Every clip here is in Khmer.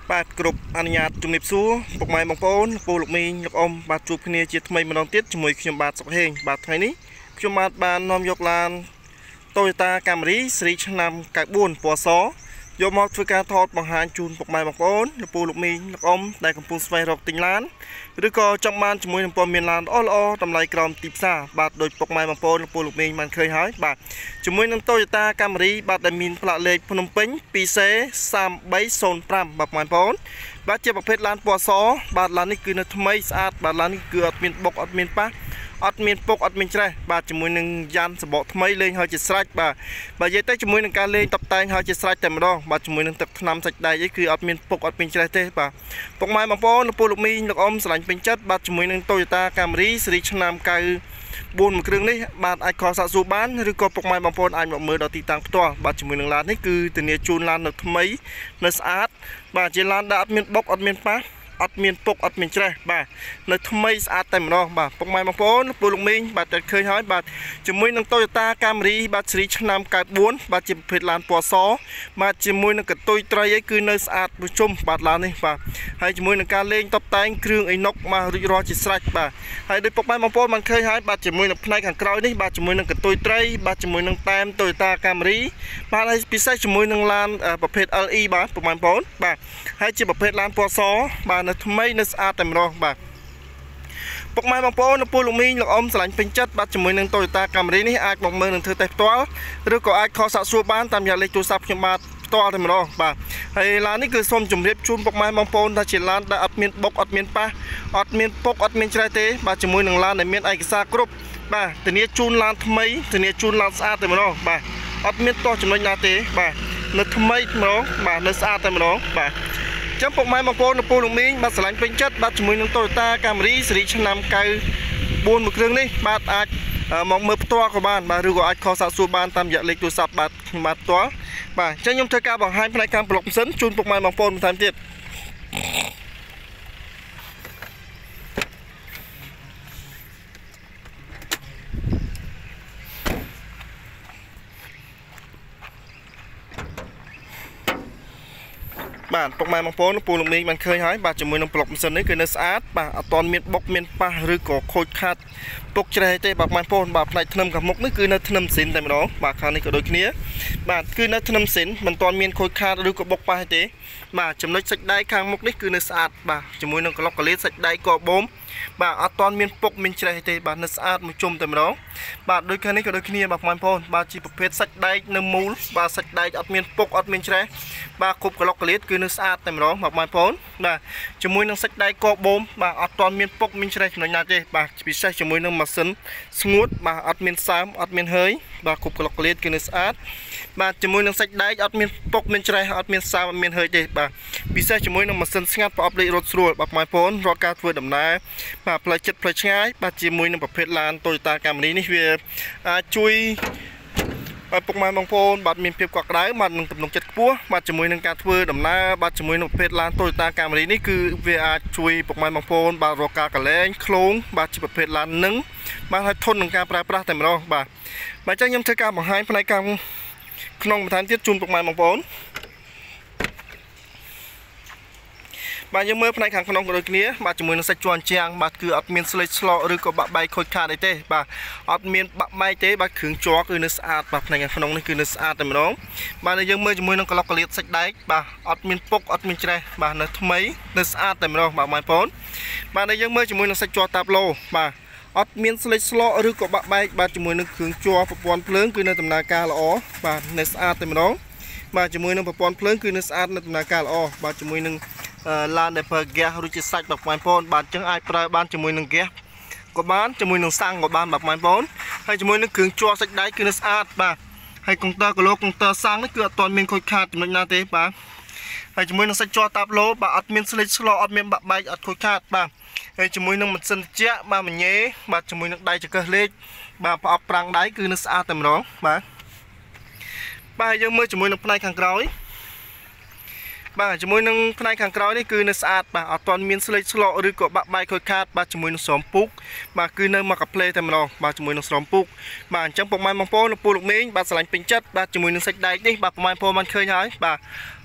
បាទគ្រប់អនុញ្ញាតជំរាបសួរពុកម៉ែបងប្អូនពូលោកមីងលោកអ៊ំបាទជួបគ្នាជាថ្មីម្ដងទៀតជាមួយខ្ញុំបាទសុកហេងបាទថ្ងៃនេះខ្ញុំបាទបាននាំយកឡាន Toyota Camry ស៊េរីឆ្នាំ94ពណ៌សយកមកធ្វើការថតបង្ហាញជូនពុកម៉ែបងប្អូនលោកពូលោកមីងលោកអ៊ំដែលកំពុងស្វែងរកទិញឡានឬក៏ចង់បានជាមួយនឹងព័ត៌មានឡានល្អៗតម្លៃក្រោមទីផ្សារបាទដោយពុកម៉ែបងប្អូនលោកពូលោកមីងបានឃើញហើយបាទជាមួយនឹង Toyota Camry បាទដែលមានផ្លាកលេខភ្នំពេញ 2C3305 បាទបងប្អូនបាទជាប្រភេទឡានពណ៌សបាទឡាននេះគឺនៅថ្មីស្អាតបាទឡាននេះគឺអត់មានបុកអត់មានប៉ះអត់មានពុកអត់មានច្រេះបាទជាមួយនឹងយ៉ានសម្បកថ្មីលេងហើយជាស្រេចបាទនិយាយទៅជាមួយនឹងការលេងតុបតែងហើយជាស្រេចតែម្ដងបាទជាមួយនឹងទឹកថ្នាំសាច់ដែកអីគឺអត់មានពុកអត់មានច្រេះទេបាទពុកម៉ែបងប្អូនលោកពូលោកមីងលោកអ៊ំស្រឡាញ់ពេញចិត្តបាទជាមួយនឹង Toyota Camry ស៊េរីឆ្នាំ94មួយគ្រឿងនេះបាទអាចខលសាកសួរបានឬក៏ពុកម៉ែបងប្អូនអាចមកមើលដល់ទីតាំងផ្ទាល់បាទជាមួយនឹងឡាននេះគឺធានាជូនឡាននៅថ្មីនៅស្អាតបាទជាឡានដែលអត់មានបុកអត់មានប៉ះអត់មានពុកអត់មានច្រេះបាទនៅថ្មីស្អាតតែម្ដងបាទពុកម៉ែបងប្អូនពូលោកមីងបាទតែឃើញហើយបាទជាមួយនឹង Toyota Camry បាទស៊េរីឆ្នាំ94បាទជាប្រភេទឡានពណ៌សបាទជាមួយនឹងកតុយត្រីអីគឺនៅស្អាតប្រជុំបាទឡាននេះបាទហើយជាមួយនឹងការលេងតុបតែងគ្រឿងអីណុកបាទរួចរាល់ជាស្រេចបាទហើយដោយពុកម៉ែបងប្អូនបានឃើញហើយបាទជាមួយនឹងផ្នែកខាងក្រោយនេះបាទជាមួយនឹងកតុយត្រីបាទជាមួយនឹងតែម Toyota Camry បាទហើយពិសេសជាមួយនឹងឡានប្រភេទ LE បាទពុកម៉ែបងប្អូនបាទហើយជាប្រភេទឡានពណ៌សបាទនៅថ្មីនៅស្អាតតែម្ដងបាទពុកម៉ែបងប្អូនលោកពូលោកមីងលោកអ៊ំស្រឡាញ់ពេញចិត្តបាទជាមួយនឹង Toyota Camry នេះអាចមកមើលនឹងធ្វើតេស្តផ្ទាល់ឬក៏អាចខលសាកសួរបានតាមរយៈលេខទូរស័ព្ទខ្ញុំបាទផ្ទាល់តែម្ដងបាទហើយឡាននេះគឺសូមជម្រាបជូនពុកម៉ែបងប្អូនថាជាឡានដែលអត់មានបុកអត់មានប៉ះអត់មានពុកអត់មានច្រេះទេបាទជាមួយនឹងឡានដែលមានឯកសារគ្រប់បាទធានាជូនឡានថ្មីធានាជូនឡានស្អាតតែម្ដងបាទអត់មានទាស់ចំណុចណាទេបាទនៅថ្មីម្ដងបាទនៅស្អាតតែម្ដងបាទចាំពុកម៉ែបងប្អូនលោកពូលោកមីងបាទស្រឡាញ់ពេញចិត្តបាទជាមួយនឹង Toyota Camry ស៊េរីឆ្នាំ94មួយគ្រឿងនេះបាទអាចមកមើលផ្ទាល់ក៏បានបាទឬក៏អាចខលសាកសួរបានតាមរយៈលេខទូរស័ព្ទបាទខ្ញុំបាទផ្ទាល់បាទអញ្ចឹងខ្ញុំធ្វើការបង្ហាញផ្នែកខាងប្លុកម៉ាស៊ីនជូនពុកម៉ែបងប្អូនបន្ថែមទៀតបាទពុកម៉ែបងប្អូនពូលោកមីងបានឃើញហើយបាទជាមួយនឹងប្លុកម៉ាស៊ីននេះគឺនៅស្អាតបាទអត់ទាន់មានបុកមានប៉ះឬក៏ខូចខាតពុកច្រេះទេបាទបងប្អូនបាទផ្នែកធ្នឹមខាងមុខនេះគឺនៅធ្នឹមស៊ីនតែម្ដងបាទខាងនេះក៏ដូចគ្នាបាទគឺនៅធ្នឹមស៊ីនមិនទាន់មានខូចខាតឬក៏បុកប៉ះទេបាទចំណុចសាច់ដែកខាងមុខនេះគឺនៅស្អាតបាទជាមួយនឹងក្លុកកលៀតសាច់ដែកកបូមបាទអត់ទាន់មានពុកមានច្រេះទេបាទនៅស្អាតមួយជុំតែម្ដងបាទដូចខាងនេះក៏ដូចគ្នាបាទបងប្អូនបាទជាប្រភេទសាច់ដែកនៅមូលបាទសាច់ដែកអត់មានពុកអត់មានច្រេះបាទគ្រប់ក្លុកកលៀតគឺនៅស្អាតតែម្ដងបាទបងប្អូនបាទជាមួយនឹងសាច់ដែកកបូមបាទអត់ទាន់មានពុកមានច្រេះចំណុចណាទេបាទពិសេសជាមួយនឹងម៉ាស៊ីនស្ងួតបាទអត់មានសើមអត់មានហើយបាទគ្រប់ក្លុកកលៀតគឺនៅស្អាតបាទជាមួយនឹងសាច់ដែកអត់មានពុកមានច្រេះអត់មានសើមអត់មានហើយទេបាទពិសេសជាមួយនឹងម៉ាស៊ីនស្ងាត់ប្រអប់លេខរត់ស្រួលបាទបងប្អូនរាល់ការធ្វើដំណើរបាទផ្លូវចិត្តផ្លូវឆ្ងាយបាទជាមួយនឹងប្រភេទឡាន Toyota Camry នេះវាអាចជួយបាទពុកម៉ែបងប្អូនបាទមានភាពកក់ក្ដៅបាទនឹងទំនុកចិត្តខ្ពស់បាទជាមួយនឹងការធ្វើដំណើរបាទជាមួយនឹងប្រភេទឡាន Toyota Camry នេះគឺវាអាចជួយពុកម៉ែបងប្អូនបាទរកការកលែងឃ្លោងបាទជាប្រភេទឡាននឹងបាទឲ្យធន់នឹងការប្រើប្រាស់តែម្ដងបាទអញ្ចឹងខ្ញុំធ្វើការបង្ហាញផ្នែកខាងក្នុងបន្ថែមទៀតជូនពុកម៉ែបងប្អូនបាទយើងមើលផ្នែកខាងក្នុងក៏ដូចគ្នាបាទជាមួយនឹងសាច់ជាន់ជាងបាទគឺអត់មានស្លេកឆ្លកឬក៏បាក់បែកខូចខាតអីទេបាទអត់មានបាក់បែកទេបាទគ្រឿងជ័រគឺនៅស្អាតបាទផ្នែកខាងក្នុងនេះគឺនៅស្អាតតែម្ដងបាទយើងមើលជាមួយនឹងក្លុកកលៀតសាច់ដែកបាទអត់មានពុកអត់មានច្រេះបាទនៅថ្មីនៅស្អាតតែម្ដងបាទបងប្អូនបាទយើងមើលជាមួយនឹងសាច់ជាន់តាប់ឡូបាទអត់មានស្លេកឆ្លកឬក៏បាក់បែកបាទជាមួយនឹងគ្រឿងជ័រប្រព័ន្ធភ្លើងគឺនៅដំណើរការល្អបាទនៅស្អាតតែម្ដងបាទជាមួយនឹងប្រព័ន្ធភ្លើងគឺនៅស្អាតនៅដំណើរការល្អបាទជាមួយនឹងឡានដែលប្រើហ្គាសឬជាសាច់បាទបងប្អូនបាទអញ្ចឹងអាចប្រើបានជាមួយនឹងហ្គាសក៏បានជាមួយនឹងសាំងក៏បានបាទបងប្អូនហើយជាមួយនឹងគ្រឿងជ័រសាច់ដែកគឺនៅស្អាតបាទហើយកុងទ័រគីឡូកុងទ័រសាំងនេះគឺអត់ទាន់មានខូចខាតចំណុចណាទេបាទហើយជាមួយនឹងសាច់ជ័រតាប់ឡូបាទអត់មានស្លេកឆ្លកអត់មានបាក់បែកអត់ខូចខាតបាទហើយជាមួយនឹងម៉ាស៊ីនត្រជាក់បាទមញ៉េបាទជាមួយនឹងដៃចង្កឹះលេខបាទប្រអប់ប្រាំងដៃគឺនៅស្អាតតែម្ដងបាទយើងមើលជាមួយនឹងផ្នែកខាងក្រោយបាទជាមួយនឹងផ្នែកខាងក្រោយនេះគឺនៅស្អាតបាទអត់ទាន់មានស្លេកឆ្លកឬក៏បាក់បែកខូចខាតបាទជាមួយនឹងស្រោមពូកបាទគឺនៅមកកាផ្លេតែម្ដងបាទជាមួយនឹងស្រោមពូកបាទអញ្ចឹងពុកម៉ែបងប្អូនលោកពូលោកមីងបាទស្រឡាញ់ពេញចិត្តបាទជាមួយនឹងសាច់ដែកនេះបាទពុកម៉ែបងប្អូនបានឃើញហើយបាទ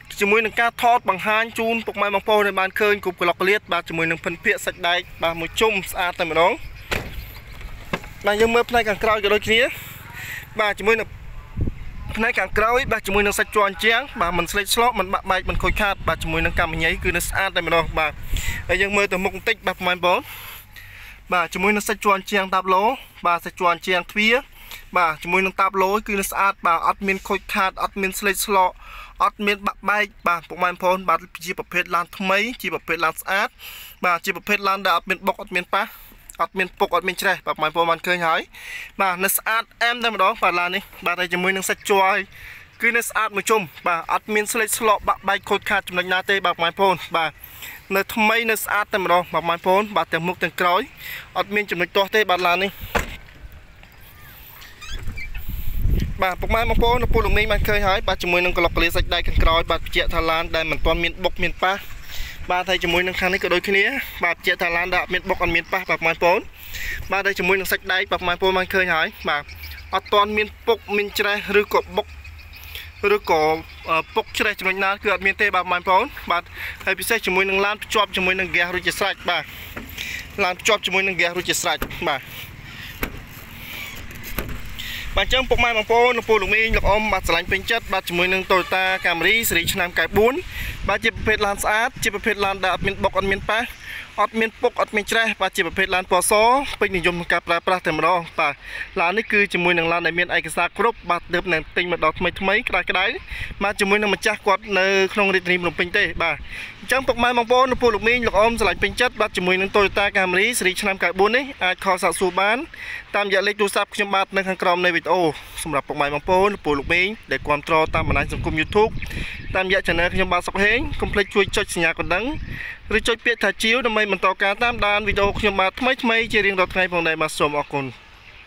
ជាមួយនឹងការថតបង្ហាញជូនពុកម៉ែបងប្អូនឲ្យបានឃើញគ្រប់ក្លុកក្លៀតបាទជាមួយនឹងភិនភាកសាច់ដែកបាទមួយជុំស្អាតតែម្ដងបាទយើងមើលផ្នែកខាងក្រោយក៏ដូចគ្នាបាទជាមួយនឹងផ្នែកខាងក្រោយបាទជាមួយនឹងសាច់ជាន់ជាងបាទមិនស្លេកស្លោកមិនបាក់បែកមិនខូចខាតបាទជាមួយនឹងកម្មញីគឺនៅស្អាតតែម្ដងបាទហើយយើងមើលទៅមុខបន្តិចបាទពុកម៉ែបងប្អូនបាទជាមួយនឹងសាច់ជាន់ជាងតាប់ឡូបាទសាច់ជាន់ជាងទ្វារបាទជាមួយនឹងតាប់ឡូគឺនៅស្អាតបាទអត់មានខូចខាតអត់មានស្លេកស្លោកអត់មានបាក់បែកបាទពុកម៉ែបងប្អូនបាទជាប្រភេទឡានថ្មីជាប្រភេទឡានស្អាតបាទជាប្រភេទឡានដែលអត់មានបុកអត់មានប៉ះអត់មានពុកអត់មានច្រេះបាទបងប្អូនបានឃើញហើយបាទនៅស្អាតអែមតែម្ដងបាទឡាននេះបាទហើយជាមួយនឹងសាច់ជ័រគឺនៅស្អាតមួយជុំបាទអត់មានស្លេកស្លោកបាក់បែកខូចខាតចំណុចណាទេបាទបងប្អូនបាទនៅថ្មីនៅស្អាតតែម្ដងបាទបងប្អូនបាទទាំងមុខទាំងក្រោយអត់មានចំណុចទាស់ទេបាទឡាននេះបាទពុកម៉ែបងប្អូនលោកពូលោកមីងបានឃើញហើយបាទជាមួយនឹងក្លុកក្លៀសាច់ដែកខាងក្រោយបាទបញ្ជាក់ថាឡានដែលមិនទាន់មានបុកមានប៉ះបាទហើយជាមួយនឹងខាងនេះក៏ដូចគ្នាបាទបញ្ជាក់ថាឡានដែលអត់មានបុកអត់មានប៉ះបាទបងប្អូនបាទហើយជាមួយនឹងសាច់ដែកបាទបងប្អូនបានឃើញហើយបាទអត់ទាន់មានពុកមានច្រេះឬក៏បុកឬក៏ពុកច្រេះចំណុចណាគឺអត់មានទេបាទបងប្អូនបាទហើយពិសេសជាមួយនឹងឡានភ្ជាប់ជាមួយនឹងហ្គាសរួចជាស្រេចបាទឡានភ្ជាប់ជាមួយនឹងហ្គាសរួចជាស្រេចបាទបាទចឹងពុកម៉ែបងប្អូនលោកពូលោកមីងលោកអ៊ំបាទឆ្លាញ់ពេញចិត្តបាទជាមួយនឹង Toyota Camry ស៊េរីឆ្នាំ94បាទជាប្រភេទឡានស្អាតជាប្រភេទឡានដែលអត់មានបុកអត់មានប៉ះអត់មានពុកអត់មានច្រេះបាទជាប្រភេទឡានពណ៌សពេញនិយមក្នុងការប្រើប្រាស់តែម្ដងបាទឡាននេះគឺជាមួយនឹងឡានដែលមានឯកសារគ្រប់បាទទើបនឹងទិញមកដល់ថ្មីក្តៅបាទជាមួយនឹងម្ចាស់គាត់នៅក្នុងរាជធានីភ្នំពេញទេបាទអញ្ចឹងពុកម៉ែបងប្អូនលោកពូលោកមីងលោកអ៊ំឆ្លាញ់ពេញចិត្តបាទជាមួយនឹង Toyota Camry ស៊េរីឆ្នាំ94នេះអាចខលសាកសួរបានតាមរយៈលេខទូរស័ព្ទខ្ញុំបាទនៅខាងក្រោមនៃវីដេអូសម្រាប់ពុកម៉ែបងប្អូនលោកពូលោកមីងដែលគាំទ្រតាមបណ្ដាញសង្គម YouTube តាមរយៈ Channel ខ្ញុំបាទសុកហេងកុំភ្លេចជួយចុចសញ្ញាកណ្ដឹងឬចុចពាក្យថាជាវដើម្បីបន្តការតាមដានវីដេអូខ្ញុំបាទថ្មីជារៀងរាល់ថ្ងៃផងដែរបាទសូមអរគុណ